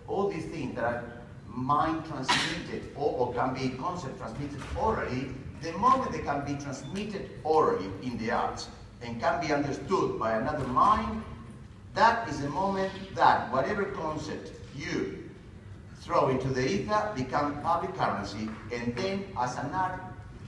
all these things that are mind transmitted or can be concept transmitted orally, the moment they can be transmitted orally in the arts and can be understood by another mind, that is the moment that whatever concept you throw into the ether become public currency, and then as an art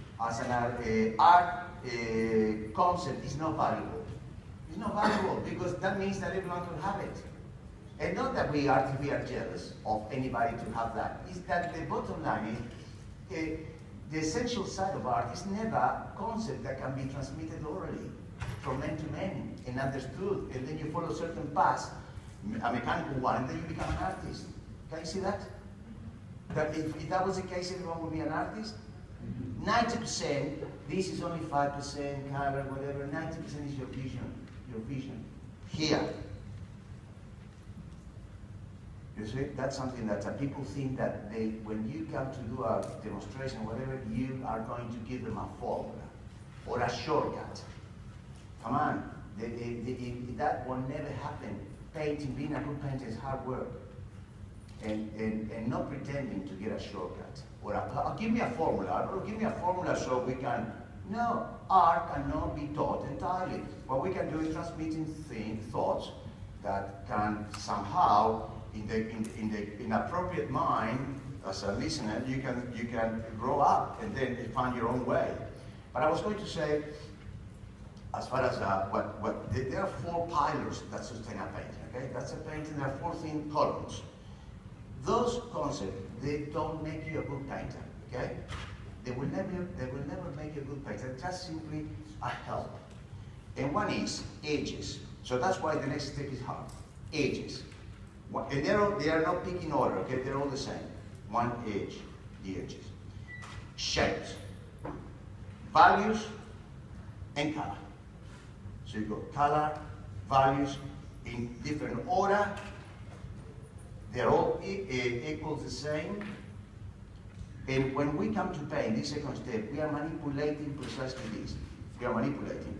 concept is not valuable. It's not valuable because that means that everyone can have it. And not that we are jealous of anybody to have that. It's that the bottom line is the essential side of art is never a concept that can be transmitted orally from man to man and understood, and then you follow certain paths, a mechanical one, and then you become an artist. Can you see that? That if that was the case, everyone would be an artist? 90%, this is only 5%, color, whatever, 90% is your vision. Here. You see, that's something that people think that when you come to do a demonstration, whatever, you are going to give them a formula or a shortcut. Come on, that will never happen. Painting, being a good painter is hard work. And not pretending to get a shortcut. Or give me a formula, or give me a formula so we can. No, art cannot be taught entirely. What we can do is transmitting thoughts that can somehow, in appropriate mind, as a listener, you can grow up and then find your own way. But I was going to say, as far as there are 4 pillars that sustain a painting. Okay, that's a painting. There are 4 thin columns. Those concepts, they don't make you a good painter, okay? They will never make you a good painter, just simply a help. And one is edges. So that's why the next step is hard. Edges. And they are not picking order, okay? They're all the same. One edge, the edges. Shapes. Values and color. So you got color, values in different order. They're all equal the same. And when we come to paint, this second step, we are manipulating precisely this. We are manipulating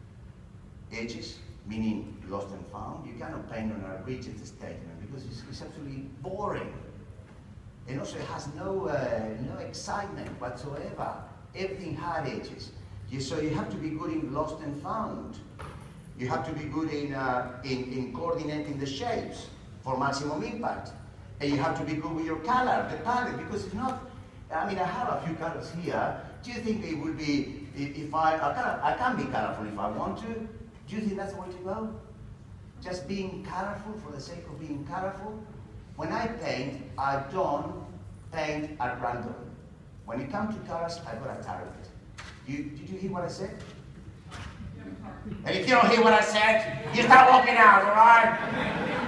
edges, meaning lost and found. You cannot paint on a rigid statement because it's absolutely boring. And also it has no excitement whatsoever. Everything had edges. So you have to be good in lost and found. You have to be good in coordinating the shapes for maximum impact. And you have to be good with your color, the palette, because it's not, I mean, I have a few colors here. Do you think it would be, if I can be colorful if I want to? Do you think that's the way to go? Just being colorful for the sake of being colorful? When I paint, I don't paint at random. When it comes to colors, I've got a target. Did you hear what I said? And if you don't hear what I said, you start walking out, all right?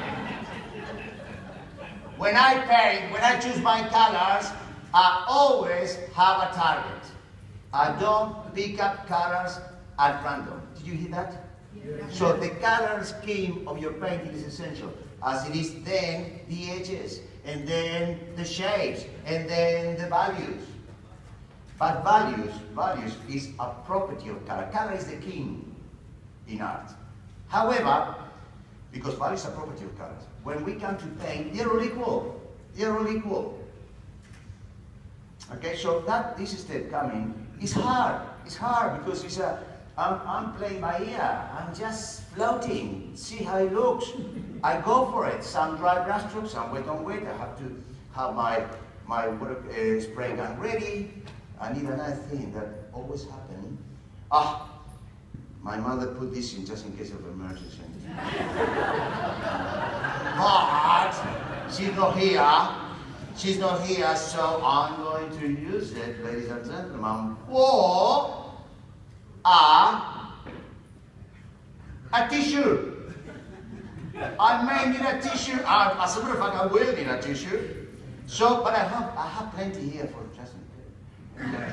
When I paint, when I choose my colors, I always have a target. I don't pick up colors at random. Did you hear that? Yeah. So the color scheme of your painting is essential, as it is then the edges, and then the shapes, and then the values. But values is a property of color. Color is the king in art. However, because value is a property of colors, when we come to paint, they're all equal. They're all equal. Okay, so this step coming is hard. It's hard because it's I'm playing by ear. I'm just floating. See how it looks. I go for it. Some dry brush strokes, some wet on wet. I have to have my work spray gun ready. I need another thing that always happens. My mother put this in just in case of emergency. But she's not here. She's not here, so I'm going to use it, ladies and gentlemen, for a tissue. I may need a tissue. As a matter of fact, I will need a tissue. So, but I have plenty here for just in case.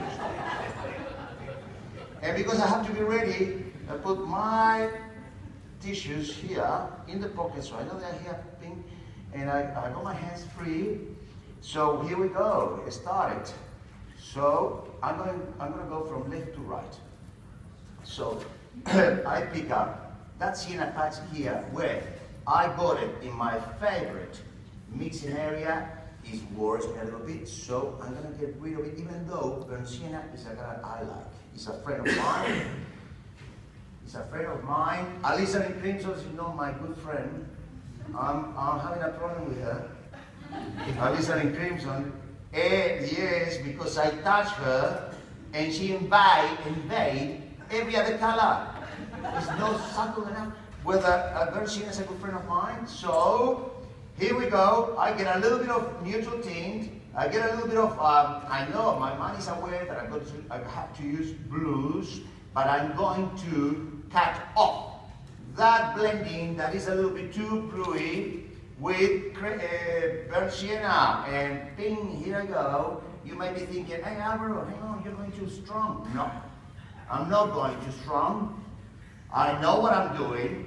And because I have to be ready, I put my tissues here in the pocket, so I know they're here, pink, and I got my hands free. So here we go. It started. So I'm going to go from left to right. So I pick up that sienna patch here, where I got it in my favorite mixing area is worse a little bit, so I'm gonna get rid of it, even though burnt sienna is a guy I like. He's a friend of mine. He's a friend of mine. Alizarin Crimson is my good friend. I'm having a problem with her. Alizarin Crimson. Yes, because I touch her and she invade every other color. It's not subtle enough. Whether burnt sienna is a good friend of mine, so here we go. I get a little bit of neutral tint. I get a little bit of, I know my mind is aware that I have to use blues, but I'm going to cut off that blending that is a little bit too bluey with burnt sienna. And bing, here I go. You might be thinking, hey Alvaro, hang on, you're going too strong. No, I'm not going too strong. I know what I'm doing.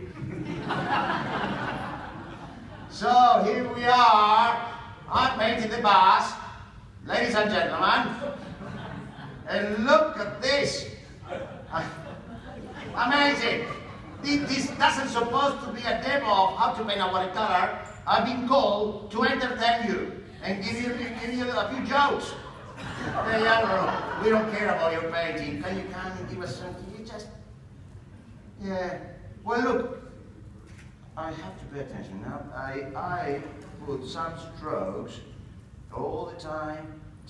So here we are. I'm painting the bus, ladies and gentlemen. And look at this. Amazing. This doesn't supposed to be a demo of how to paint a watercolor. I've been called to entertain you and give you a few jokes. Hey, Alvaro, we don't care about your painting. Can you come and give us something? You just, yeah. Well, look. I have to pay attention now. I put some strokes all the time